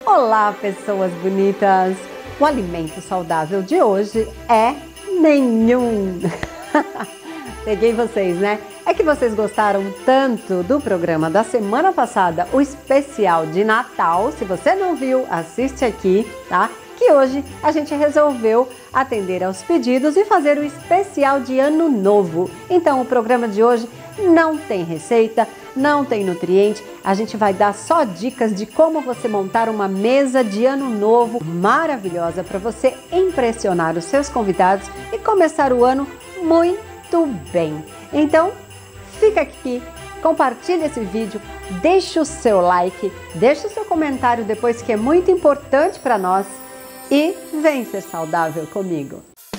Olá, pessoas bonitas! O alimento saudável de hoje é nenhum. Peguei vocês, né? É que vocês gostaram tanto do programa da semana passada, o especial de Natal. Se você não viu, assiste aqui, tá? Que hoje a gente resolveu atender aos pedidos e fazer o especial de Ano Novo. Então, o programa de hoje não tem receita, não tem nutriente, a gente vai dar só dicas de como você montar uma mesa de Ano Novo maravilhosa para você impressionar os seus convidados e começar o ano muito bem. Então, fica aqui, compartilha esse vídeo, deixa o seu like, deixa o seu comentário depois, que é muito importante para nós, e vem ser saudável comigo.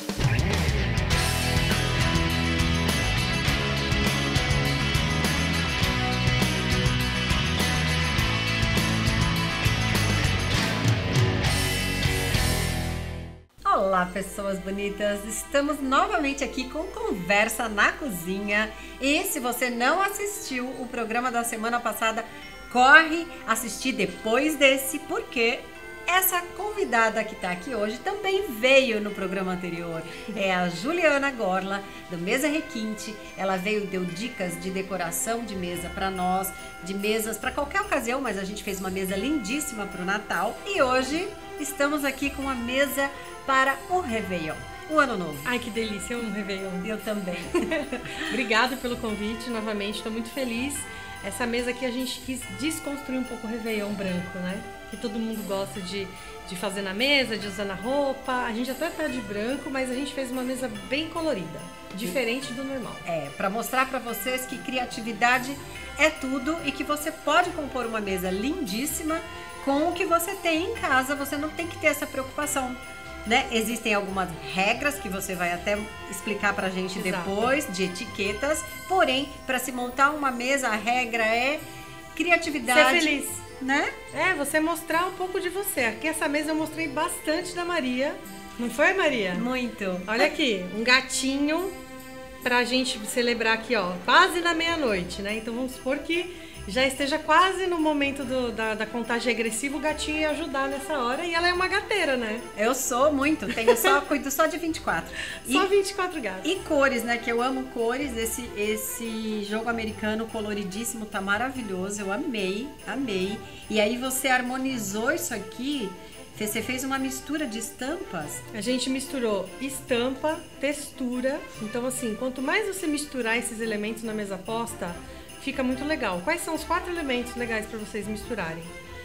Olá, pessoas bonitas! Estamos novamente aqui com Conversa na Cozinha. E se você não assistiu o programa da semana passada, corre assistir depois desse, porque essa convidada que está aqui hoje também veio no programa anterior. É a Juliana Gorla, do Mesa Requinte. Ela veio e deu dicas de decoração de mesa para nós, de mesas para qualquer ocasião, mas a gente fez uma mesa lindíssima para o Natal. E hoje estamos aqui com uma mesa para o Réveillon, o Ano Novo. Ai, que delícia, um Réveillon. Eu também. Obrigada pelo convite, novamente, estou muito feliz. Essa mesa aqui a gente quis desconstruir um pouco o Réveillon branco, né? Que todo mundo gosta de fazer na mesa, de usar na roupa. A gente até tá de branco, mas a gente fez uma mesa bem colorida, diferente do normal. É, para mostrar para vocês que criatividade é tudo e que você pode compor uma mesa lindíssima com o que você tem em casa. Você não tem que ter essa preocupação, né? Existem algumas regras que você vai até explicar pra gente depois, de etiquetas. Porém, para se montar uma mesa, a regra é criatividade. Ser feliz, né? É, você mostrar um pouco de você. Aqui essa mesa eu mostrei bastante da Maria. Não foi, Maria? Muito. Olha aqui, um gatinho pra gente celebrar aqui, ó, quase na meia-noite, né? Então vamos supor que já esteja quase no momento da contagem regressiva, o gatinho ia ajudar nessa hora. E ela é uma gateira, né? Eu sou muito, cuido só de 24. Só 24 gatos. E cores, né? Que eu amo cores. Esse jogo americano coloridíssimo tá maravilhoso. Eu amei, amei. E aí você harmonizou isso aqui. Você fez uma mistura de estampas? A gente misturou estampa, textura. Então, assim, quanto mais você misturar esses elementos na mesa posta, fica muito legal. Quais são os 4 elementos legais para vocês misturarem?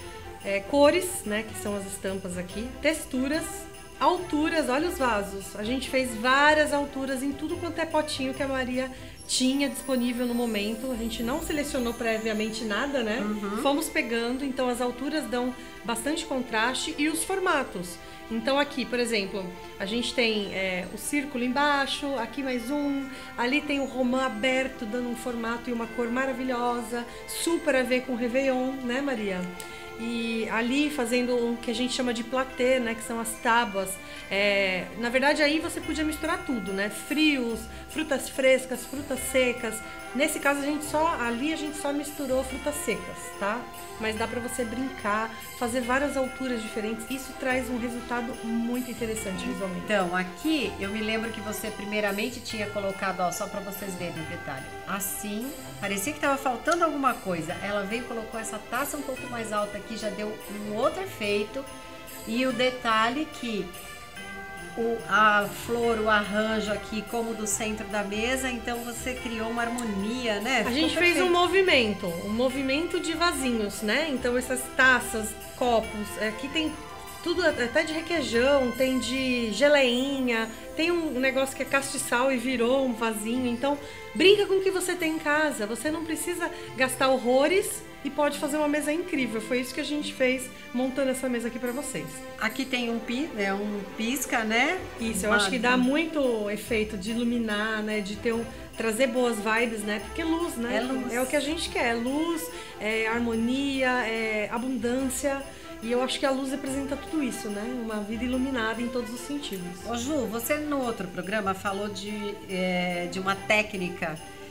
Cores, né, que são as estampas aqui, texturas, alturas, olha os vasos. A gente fez várias alturas em tudo quanto é potinho que a Maria tinha disponível no momento. A gente não selecionou previamente nada, né? Fomos pegando, então as alturas dão bastante contraste e os formatos. Então aqui, por exemplo, a gente tem o círculo embaixo, aqui mais um, ali tem o romã aberto, dando um formato e uma cor maravilhosa, super a ver com o Réveillon, né, Maria? E ali fazendo o que a gente chama de platê, né, que são as tábuas. Na verdade, aí você podia misturar tudo, né? Frios, frutas frescas, frutas secas. Nesse caso, ali a gente só misturou frutas secas, tá? Mas dá pra você brincar, fazer várias alturas diferentes. Isso traz um resultado muito interessante visualmente. Então, aqui eu me lembro que você primeiramente tinha colocado, ó, só pra vocês verem o detalhe. Assim, parecia que tava faltando alguma coisa. Ela veio e colocou essa taça um pouco mais alta aqui, já deu um outro efeito. E o detalhe que a flor, o arranjo aqui como do centro da mesa, então você criou uma harmonia, né? A gente fez um movimento de vasinhos, né? Então essas taças, copos, aqui tem tudo até de requeijão, tem de geleinha, tem um negócio que é castiçal e virou um vasinho. Então brinca com o que você tem em casa, você não precisa gastar horrores e pode fazer uma mesa incrível. Foi isso que a gente fez montando essa mesa aqui pra vocês. Aqui tem um pisca, né? Isso, eu acho que dá muito efeito de iluminar, né? De trazer boas vibes, né? Porque luz, né? É luz. É o que a gente quer, luz, harmonia, abundância. E eu acho que a luz representa tudo isso, né? Uma vida iluminada em todos os sentidos. Ô Ju, você no outro programa falou de uma técnica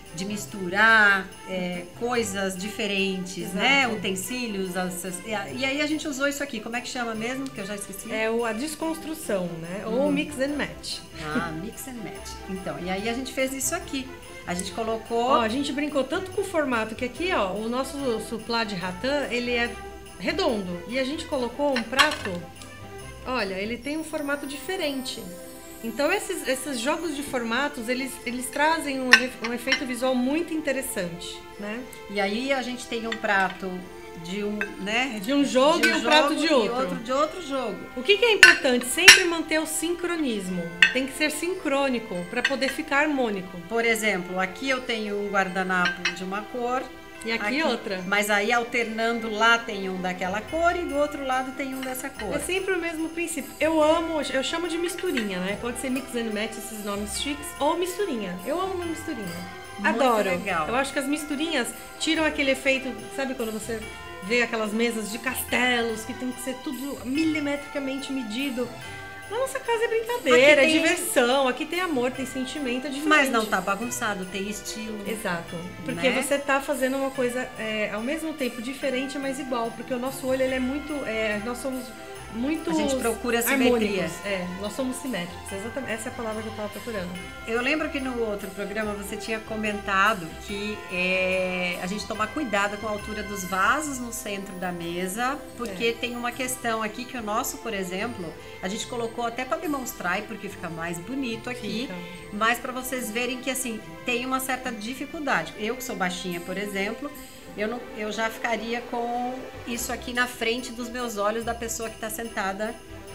de misturar coisas diferentes, Exato. né? Utensílios. E aí a gente usou isso aqui. Como é que chama mesmo? Que eu já esqueci. É a desconstrução, né? Ou mix and match. Ah, mix and match. Então, e aí a gente fez isso aqui. A gente colocou... Ó, a gente brincou tanto com o formato que aqui, ó, o nosso suplá de ratã, ele é redondo. E a gente colocou um prato, olha, ele tem um formato diferente. Então esses jogos de formatos, eles trazem um efeito visual muito interessante, né? E aí a gente tem um prato de um, né? De um jogo e um prato de outro. E outro de outro jogo. O que é importante? Sempre manter o sincronismo. Tem que ser sincrônico para poder ficar harmônico. Por exemplo, aqui eu tenho um guardanapo de uma cor. E aqui outra. Mas aí alternando, lá tem um daquela cor e do outro lado tem um dessa cor. É sempre o mesmo princípio. Eu chamo de misturinha, né? Pode ser mix and match, esses nomes chiques, ou misturinha. Eu amo uma misturinha. Muito Adoro. legal. Eu acho que as misturinhas tiram aquele efeito, sabe quando você vê aquelas mesas de castelos que tem que ser tudo milimetricamente medido? Na nossa casa é brincadeira, é diversão, aqui tem amor, tem sentimento, é diferente. Mas não tá bagunçado, tem estilo. Exato, porque você tá fazendo uma coisa ao mesmo tempo diferente, mas igual, porque o nosso olho ele é muito, nós somos muito... A gente procura simetria. Nós somos simétricos, exatamente, essa é a palavra que eu tava procurando. Eu lembro que no outro programa você tinha comentado que a gente tomar cuidado com a altura dos vasos no centro da mesa, porque tem uma questão aqui que o nosso, por exemplo, a gente colocou até para demonstrar e porque fica mais bonito aqui, mas para vocês verem que assim, tem uma certa dificuldade. Eu que sou baixinha, por exemplo, eu já ficaria com isso aqui na frente dos meus olhos da pessoa que está sentada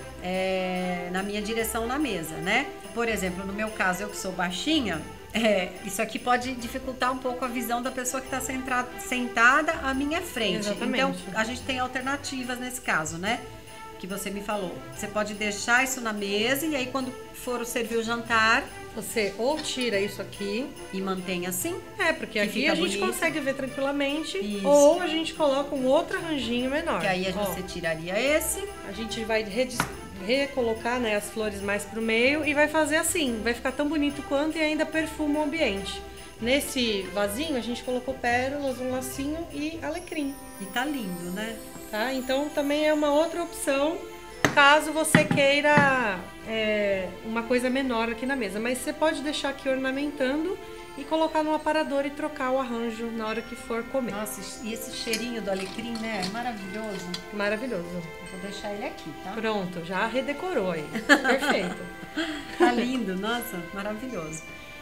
na minha direção na mesa, né? Por exemplo, no meu caso, eu que sou baixinha, isso aqui pode dificultar um pouco a visão da pessoa que está sentada à minha frente. Exatamente. Então, a gente tem alternativas nesse caso, né? Que você me falou. Você pode deixar isso na mesa e aí quando for servir o jantar... Você ou tira isso aqui... E mantém assim. Porque aqui a gente consegue ver tranquilamente. Isso. Ou a gente coloca um outro arranjinho menor. Que aí você tiraria esse. A gente vai recolocar, né, as flores mais pro meio e vai fazer assim. Vai ficar tão bonito quanto e ainda perfuma o ambiente. Nesse vasinho a gente colocou pérolas, um lacinho e alecrim. E tá lindo, né? Tá? Então também é uma outra opção caso você queira uma coisa menor aqui na mesa. Mas você pode deixar aqui ornamentando e colocar no aparador e trocar o arranjo na hora que for comer. Nossa, e esse cheirinho do alecrim, né? É maravilhoso. Maravilhoso. Eu vou deixar ele aqui, tá? Pronto, já redecorou aí. Perfeito. Tá lindo, nossa, maravilhoso.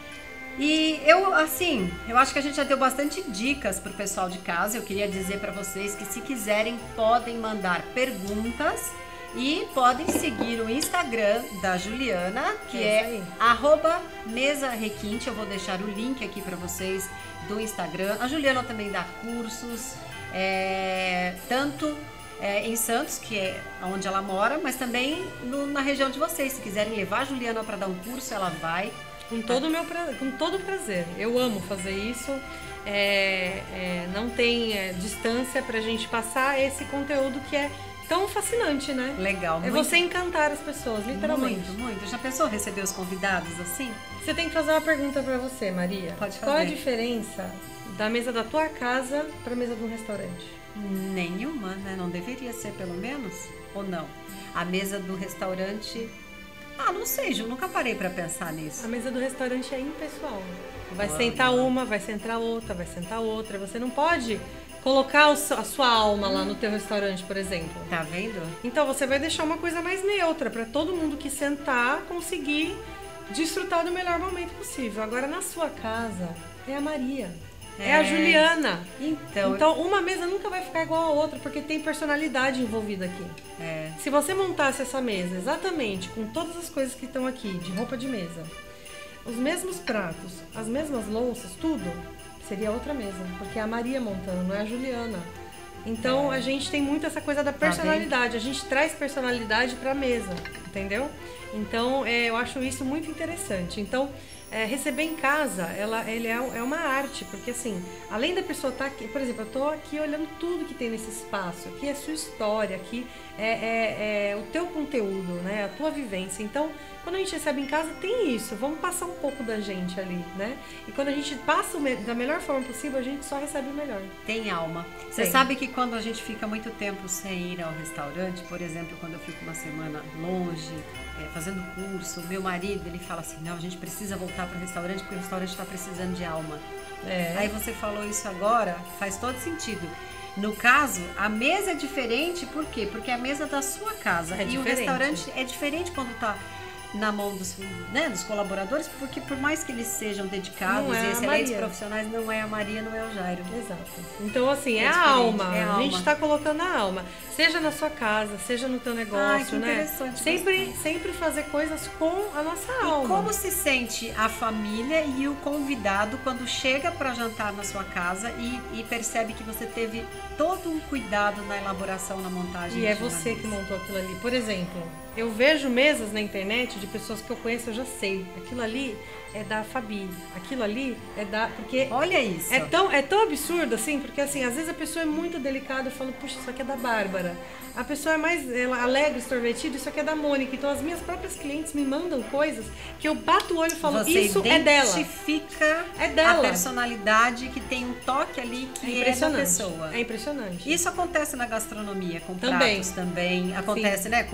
E eu acho que a gente já deu bastante dicas pro pessoal de casa. Eu queria dizer para vocês que se quiserem podem mandar perguntas e podem seguir o Instagram da Juliana, que é @mesarequinte. Eu vou deixar o link aqui para vocês do Instagram. A Juliana também dá cursos, tanto em Santos, que é onde ela mora, mas também na região de vocês. Se quiserem levar a Juliana para dar um curso, ela vai. Com todo prazer. Eu amo fazer isso. Não tem distância pra gente passar esse conteúdo que é tão fascinante, né? Legal. É você encantar as pessoas, literalmente. Muito, muito. Já pensou receber os convidados assim? Você tem que fazer uma pergunta pra você, Maria. Pode fazer. Qual a diferença da mesa da tua casa pra mesa de um restaurante? Nenhuma, né? Não deveria ser, pelo menos? Ou não? A mesa do restaurante... não sei, Ju, nunca parei pra pensar nisso. A mesa do restaurante é impessoal. Vai sentar uma, vai sentar outra, vai sentar outra. Você não pode colocar a sua alma lá no teu restaurante, por exemplo. Tá vendo? Então você vai deixar uma coisa mais neutra pra todo mundo que sentar conseguir desfrutar do melhor momento possível. Agora na sua casa é a Maria. É a Juliana. Então uma mesa nunca vai ficar igual a outra, porque tem personalidade envolvida aqui. Se você montasse essa mesa exatamente com todas as coisas que estão aqui, de roupa de mesa, os mesmos pratos, as mesmas louças, tudo, seria outra mesa. Porque é a Maria montando, não é a Juliana. Então a gente tem muito essa coisa da personalidade. A gente traz personalidade pra mesa, entendeu? Então eu acho isso muito interessante. Então receber em casa, ele é uma arte, porque assim, além da pessoa estar aqui, por exemplo, eu estou aqui olhando tudo que tem nesse espaço, aqui é a sua história, aqui é o teu conteúdo, né, a tua vivência. Então, quando a gente recebe em casa, tem isso, vamos passar um pouco da gente ali, né? E quando a gente passa da melhor forma possível, a gente só recebe o melhor. Tem alma. Você sabe que quando a gente fica muito tempo sem ir ao restaurante, por exemplo, quando eu fico uma semana longe, fazendo curso, meu marido, ele fala assim, não, a gente precisa voltar para o restaurante porque o restaurante está precisando de alma. Aí você falou isso agora, faz todo sentido. No caso, a mesa é diferente, por quê? Porque é a mesa da sua casa. E o restaurante é diferente quando está na mão dos colaboradores, porque por mais que eles sejam dedicados e excelentes profissionais, não é a Maria, não é o Jairo. Exato. Então, assim, é a alma. A gente está colocando a alma. Seja na sua casa, seja no teu negócio, né? Sempre fazer coisas com a nossa alma. E como se sente a família e o convidado quando chega para jantar na sua casa e percebe que você teve todo um cuidado na elaboração, na montagem. E é você que montou aquilo ali. Por exemplo, eu vejo mesas na internet de pessoas que eu conheço, eu já sei. Aquilo ali é da Fabi. Aquilo ali é da... Porque olha isso. É tão absurdo, assim, porque assim, às vezes a pessoa é muito delicada e fala, puxa, isso aqui é da Bárbara. A pessoa é mais alegre, extrovertida, isso aqui é da Mônica. Então as minhas próprias clientes me mandam coisas que eu bato o olho e falo, isso é dela. Você identifica a personalidade que tem um toque ali que é da pessoa. É impressionante. Isso acontece na gastronomia, com pratos também. Acontece, né,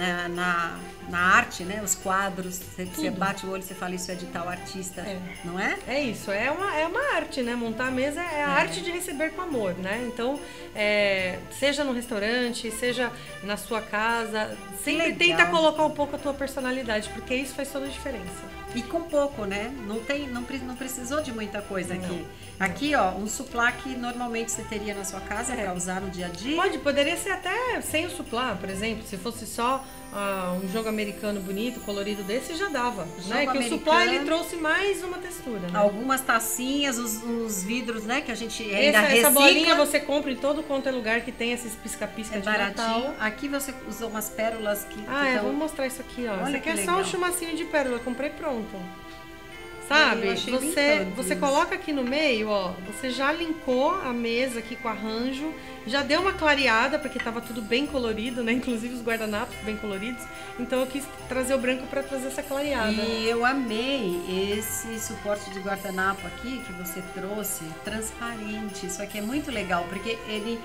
na arte, né, os quadros. Você bate o olho e você fala, isso é de tal artista, não é? É isso, é uma arte, né? Montar a mesa é a arte de receber com amor, né? Então, seja no restaurante, seja na sua casa, sempre tenta colocar um pouco a tua personalidade, porque isso faz toda a diferença. E com pouco, né? Não precisou de muita coisa aqui. Aqui, ó, um suplá que normalmente você teria na sua casa para usar no dia a dia. Poderia ser até sem o suplá, por exemplo, se fosse só um jogo americano bonito, colorido desse, já dava, né? Que o suplá, ele trouxe mais uma textura, né? Algumas tacinhas, uns vidros, né? Que a gente ainda recicla. Essa bolinha você compra em todo quanto é lugar que tem esses pisca-pisca de Natal. Aqui você usou umas pérolas que... vou mostrar isso aqui, ó. Olha, isso aqui é só um chumacinho de pérola, comprei pronto. Sabe? Você coloca aqui no meio, ó, você já linkou a mesa aqui com arranjo, já deu uma clareada, porque tava tudo bem colorido, né? Inclusive os guardanapos bem coloridos. Então eu quis trazer o branco para trazer essa clareada. E eu amei esse suporte de guardanapo aqui que você trouxe, transparente. Isso aqui é muito legal, porque ele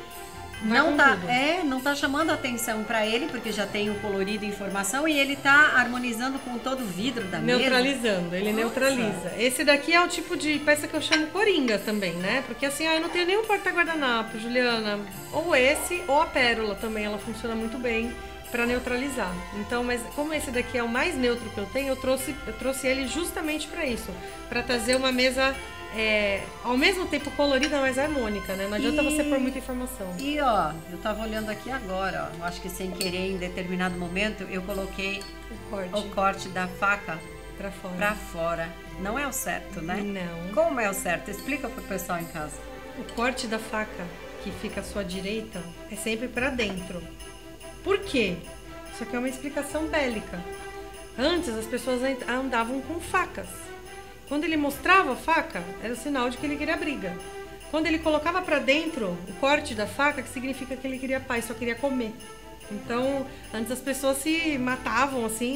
não tá chamando atenção para ele, porque já tem o colorido e informação, e ele tá harmonizando com todo o vidro da mesa. Neutralizando, ele neutraliza. Esse daqui é o tipo de peça que eu chamo coringa também, né? Porque assim, eu não tenho nenhum porta-guardanapo, Juliana. Ou esse, ou a pérola também, ela funciona muito bem para neutralizar. Então, mas como esse daqui é o mais neutro que eu tenho, eu trouxe ele justamente para isso, para trazer uma mesa ao mesmo tempo colorida, mas harmônica, né? Não adianta você pôr muita informação. E ó, eu tava olhando aqui agora, ó, eu acho que sem querer, em determinado momento, eu coloquei o corte da faca pra fora. Não é o certo, né? Não. Como é o certo? Explica pro pessoal em casa. O corte da faca que fica à sua direita é sempre pra dentro. Por quê? Isso aqui é uma explicação bélica. Antes as pessoas andavam com facas. Quando ele mostrava a faca, era o sinal de que ele queria briga. Quando ele colocava pra dentro o corte da faca, que significa que ele queria paz, só queria comer. Então, antes as pessoas se matavam, assim,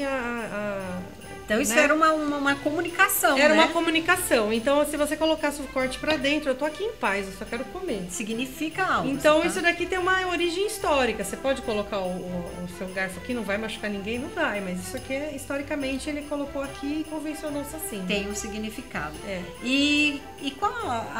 Então isso era uma comunicação, Era uma comunicação. Então, se você colocasse o corte pra dentro, eu tô aqui em paz, eu só quero comer. Significa algo. Então, isso daqui tem uma origem histórica. Você pode colocar o seu garfo aqui, não vai machucar ninguém, não vai. Mas isso aqui, historicamente, ele colocou aqui e convencionou-se assim. Tem um significado. E qual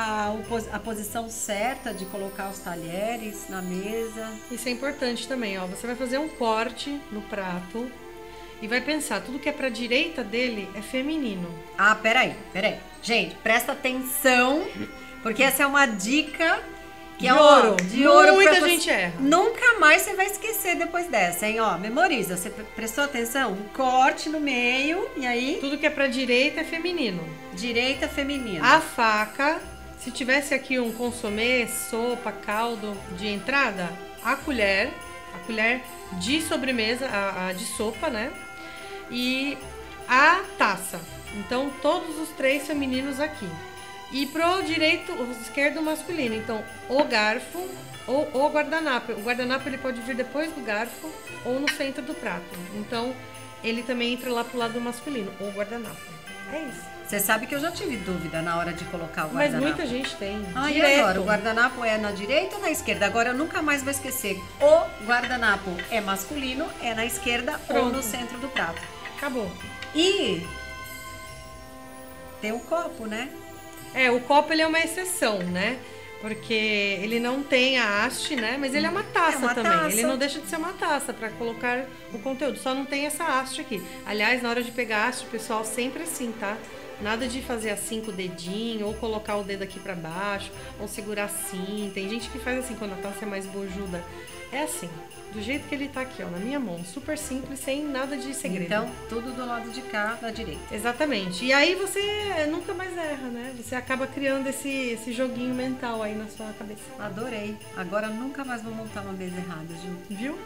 a posição certa de colocar os talheres na mesa? Isso é importante também, ó. Você vai fazer um corte no prato. E vai pensar, tudo que é pra direita dele é feminino. Ah, peraí. Gente, presta atenção, porque essa é uma dica que de ouro. Muita gente erra. Nunca mais você vai esquecer depois dessa, hein? Ó, memoriza. Você prestou atenção? Um corte no meio, e aí? Tudo que é pra direita é feminino. Direita, feminino. A faca, se tivesse aqui um consomê, sopa, caldo de entrada, a colher de sobremesa, a de sopa, né? E a taça. Então, todos os 3 femininos aqui. E pro direito, o esquerdo masculino. Então, o garfo ou o guardanapo. O guardanapo ele pode vir depois do garfo ou no centro do prato. Então, ele também entra lá pro lado masculino, o guardanapo. É isso. Você sabe que eu já tive dúvida na hora de colocar o Mas guardanapo. muita gente tem. Ai, Direto. agora, o guardanapo é na direita ou na esquerda? Agora eu nunca mais vou esquecer. O guardanapo é masculino, é na esquerda ou Pronto. no centro do prato. Acabou. E tem o copo, né? O copo ele é uma exceção, né? Porque ele não tem a haste, né? Mas ele é uma taça uma também. taça. Ele não deixa de ser uma taça para colocar o conteúdo. Só não tem essa haste aqui. Aliás, na hora de pegar a haste, pessoal, sempre assim, tá? Nada de fazer assim com o dedinho, ou colocar o dedo aqui para baixo, ou segurar assim. Tem gente que faz assim quando a taça é mais bojuda. É assim, do jeito que ele tá aqui, ó, na minha mão. Super simples, sem nada de segredo. Então, tudo do lado de cá, da direita. Exatamente. E aí você nunca mais erra, né? Você acaba criando esse joguinho mental aí na sua cabeça. Adorei. Agora nunca mais vou montar uma mesa errada, Ju. Viu?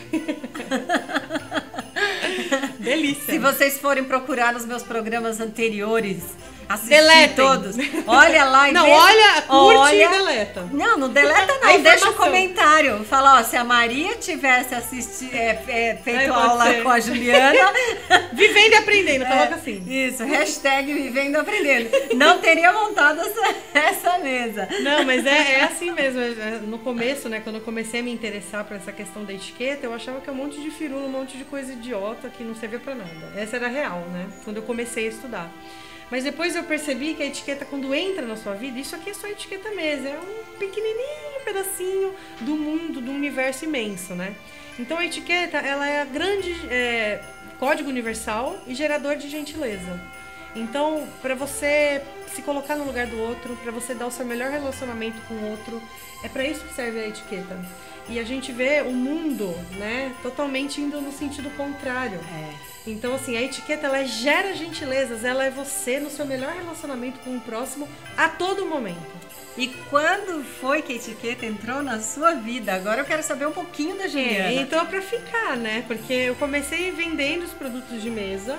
Delícia. Se vocês forem procurar nos meus programas anteriores, assistir Deletem. todos, olha lá e Não, vê. olha, curte Olha. e deleta. Não, não deleta A não, deixa um informação. comentário. Fala, ó, se a Maria tivesse assistido, feito Aí pode aula ser. com a Juliana... Vivendo e aprendendo, coloca assim. Isso, hashtag vivendo aprendendo. Não teria montado essa mesa. Não, mas é assim mesmo. No começo, né, quando eu comecei a me interessar por essa questão da etiqueta, eu achava que é um monte de firula, um monte de coisa idiota que não servia pra nada. Essa era a real, né? Quando eu comecei a estudar. Mas depois eu percebi que a etiqueta, quando entra na sua vida, isso aqui é só etiqueta mesmo. É um pequenininho pedacinho do mundo, do universo imenso, né? Então a etiqueta, ela é a grande código universal e gerador de gentileza. Então, para você se colocar no lugar do outro, para você dar o seu melhor relacionamento com o outro, é para isso que serve a etiqueta. E a gente vê o mundo, né, totalmente indo no sentido contrário. Então, assim, a etiqueta, ela gera gentilezas, ela é você no seu melhor relacionamento com o próximo a todo momento. E quando foi que a etiqueta entrou na sua vida? Agora eu quero saber um pouquinho da Juliana. Então, para ficar, né, porque eu comecei vendendo os produtos de mesa.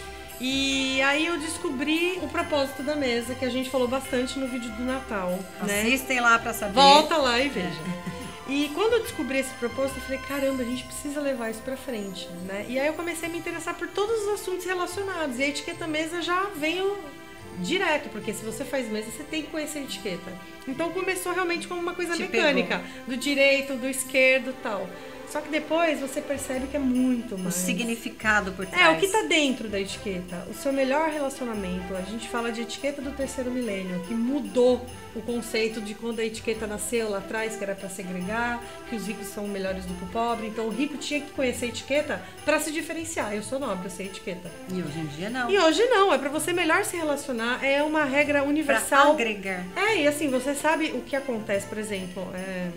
E aí eu descobri o propósito da mesa, que a gente falou bastante no vídeo do Natal, né? Assistem lá pra saber. Volta lá e veja. E quando eu descobri esse propósito, eu falei, caramba, a gente precisa levar isso pra frente, né? E aí eu comecei a me interessar por todos os assuntos relacionados. E a etiqueta mesa já veio direto, porque se você faz mesa, você tem que conhecer a etiqueta. Então começou realmente como uma coisa mecânica, do direito, do esquerdo e tal. Só que depois você percebe que é muito mais. O significado por trás. O que tá dentro da etiqueta. O seu melhor relacionamento. A gente fala de etiqueta do terceiro milênio, que mudou o conceito de quando a etiqueta nasceu lá atrás, que era para segregar, que os ricos são melhores do que o pobre. Então o rico tinha que conhecer a etiqueta para se diferenciar. Eu sou nobre, eu sei etiqueta. E hoje em dia não. E hoje não, é para você melhor se relacionar. É uma regra universal. Pra agregar. E assim, você sabe o que acontece, por exemplo...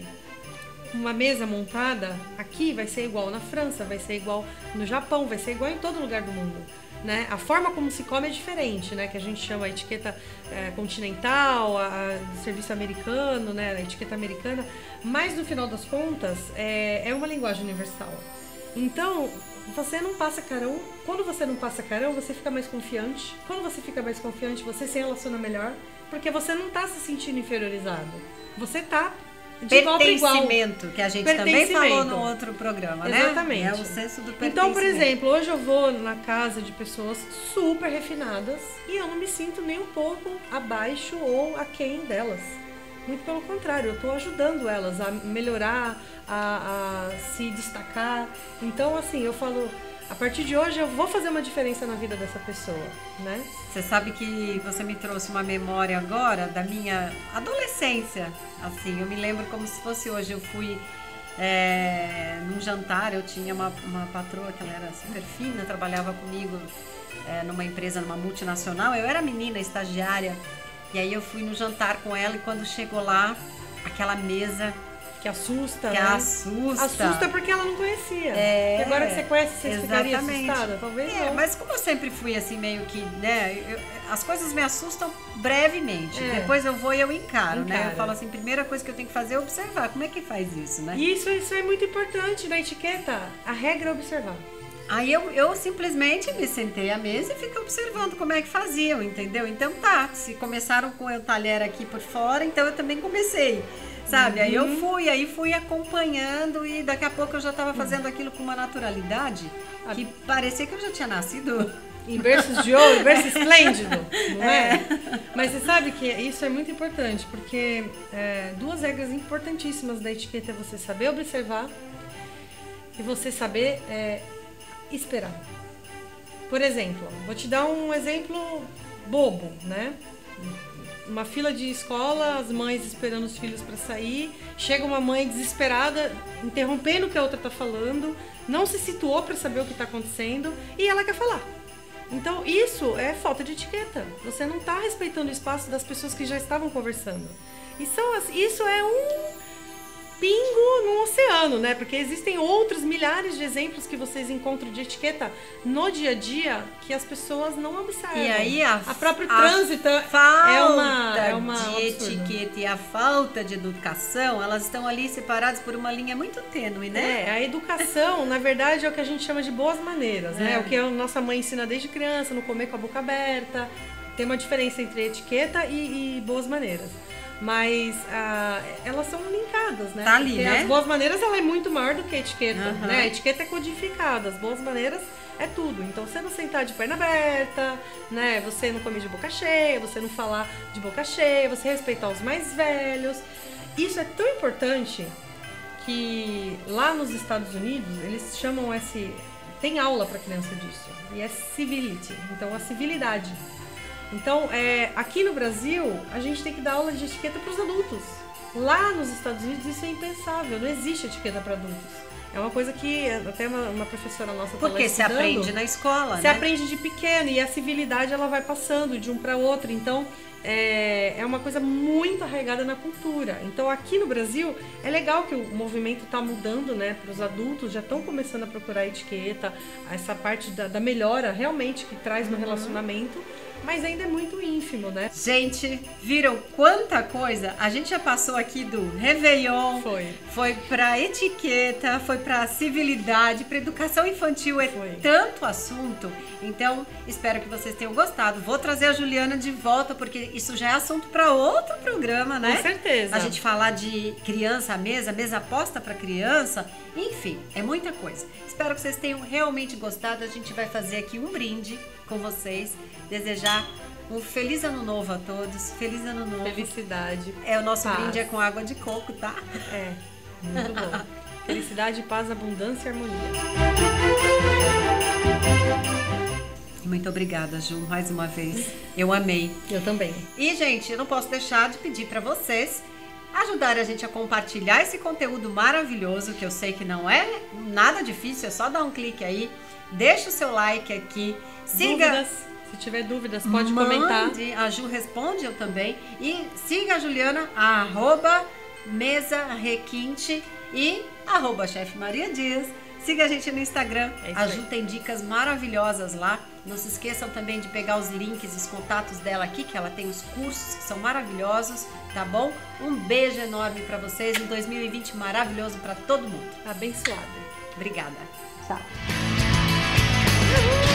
Uma mesa montada aqui vai ser igual na França, vai ser igual no Japão, vai ser igual em todo lugar do mundo, né? A forma como se come é diferente, né? Que a gente chama a etiqueta continental, a serviço americano, né? A etiqueta americana, mas no final das contas é uma linguagem universal. Então, você não passa carão. Quando você não passa carão, você fica mais confiante. Quando você fica mais confiante, você se relaciona melhor, porque você não está se sentindo inferiorizado. Você está de igual para igual. Pertencimento, que a gente também falou no outro programa, né? Exatamente. É o senso do pertencimento. Então, por exemplo, hoje eu vou na casa de pessoas super refinadas e eu não me sinto nem um pouco abaixo ou aquém delas. Muito pelo contrário, eu estou ajudando elas a melhorar, a se destacar. Então, assim, eu falo... A partir de hoje eu vou fazer uma diferença na vida dessa pessoa, né? Você sabe que você me trouxe uma memória agora da minha adolescência. Assim, eu me lembro como se fosse hoje. Eu fui num jantar, eu tinha uma patroa que ela era super fina, trabalhava comigo numa empresa, numa multinacional. Eu era menina, estagiária, e aí eu fui no jantar com ela e quando chegou lá, aquela mesa... Que assusta, que né? assusta. Assusta porque ela não conhecia. E agora que você conhece, você ficaria assustada? Talvez não. Mas como eu sempre fui assim, meio que, né? As coisas me assustam brevemente. Depois eu vou e eu encaro, né? Eu falo assim, primeira coisa que eu tenho que fazer é observar. Como é que faz isso, né? Isso é muito importante na etiqueta. A regra é observar. Aí eu simplesmente me sentei à mesa e fiquei observando como é que faziam, entendeu? Então tá, se começaram com o talher aqui por fora, então eu também comecei, sabe? Aí eu fui acompanhando e daqui a pouco eu já estava fazendo aquilo com uma naturalidade que parecia que eu já tinha nascido... Em berços de ouro, berço esplêndido, não é? Mas você sabe que isso é muito importante, porque duas regras importantíssimas da etiqueta é você saber observar e você saber esperar. Por exemplo, vou te dar um exemplo bobo, né? Uma fila de escola, as mães esperando os filhos para sair, chega uma mãe desesperada, interrompendo o que a outra está falando, não se situou para saber o que está acontecendo e ela quer falar. Então, isso é falta de etiqueta. Você não está respeitando o espaço das pessoas que já estavam conversando. Isso é um pingo no oceano, né? Porque existem outros milhares de exemplos que vocês encontram de etiqueta no dia a dia que as pessoas não observam. E aí a própria trânsito é uma de etiqueta e a falta de educação, elas estão ali separadas por uma linha muito tênue, né? A educação, na verdade, é o que a gente chama de boas maneiras, né? O que a nossa mãe ensina desde criança, não comer com a boca aberta. Tem uma diferença entre etiqueta e boas maneiras. Mas elas são linkadas, né? Tá ali, porque né? As boas maneiras, ela é muito maior do que a etiqueta, né? A etiqueta é codificada, as boas maneiras é tudo. Então, você não sentar de perna aberta, né? Você não comer de boca cheia, você não falar de boca cheia, você respeitar os mais velhos. Isso é tão importante que lá nos Estados Unidos, eles chamam tem aula para criança disso. E é civility, então a civilidade. Então, aqui no Brasil, a gente tem que dar aula de etiqueta para os adultos. Lá nos Estados Unidos, isso é impensável. Não existe etiqueta para adultos. É uma coisa que até uma professora nossa está lá Porque se aprende na escola, né? Você aprende de pequeno e a civilidade ela vai passando de um para outro. Então, é uma coisa muito arraigada na cultura. Então, aqui no Brasil, é legal que o movimento está mudando, né? Para os adultos, já estão começando a procurar etiqueta, essa parte da melhora realmente que traz no relacionamento. Mas ainda é muito ínfimo, né? Gente, viram quanta coisa? A gente já passou aqui do Réveillon, foi pra etiqueta, foi pra civilidade, pra educação infantil, tanto assunto. Então, espero que vocês tenham gostado. Vou trazer a Juliana de volta, porque isso já é assunto pra outro programa, né? Com certeza. A gente falar de criança à mesa posta pra criança, enfim, é muita coisa. Espero que vocês tenham realmente gostado. A gente vai fazer aqui um brinde com vocês. Desejar um feliz ano novo a todos. Feliz ano novo. Felicidade. O nosso paz. brinde é com água de coco, tá? Muito bom. Felicidade, paz, abundância e harmonia. Muito obrigada, Ju, mais uma vez. Eu amei. Eu também. E, gente, eu não posso deixar de pedir para vocês ajudarem a gente a compartilhar esse conteúdo maravilhoso, que eu sei que não é nada difícil, é só dar um clique aí. Deixa o seu like aqui. Siga. Dúvidas, se tiver dúvidas, pode comentar. A Ju responde, eu também. E siga a Juliana, @mesarequinte e @chefe Maria Dias. Siga a gente no Instagram. A Ju tem dicas maravilhosas lá. Não se esqueçam também de pegar os links, os contatos dela aqui, que ela tem os cursos que são maravilhosos, tá bom? Um beijo enorme para vocês. Um 2020 maravilhoso para todo mundo. Abençoado. Obrigada. Tchau.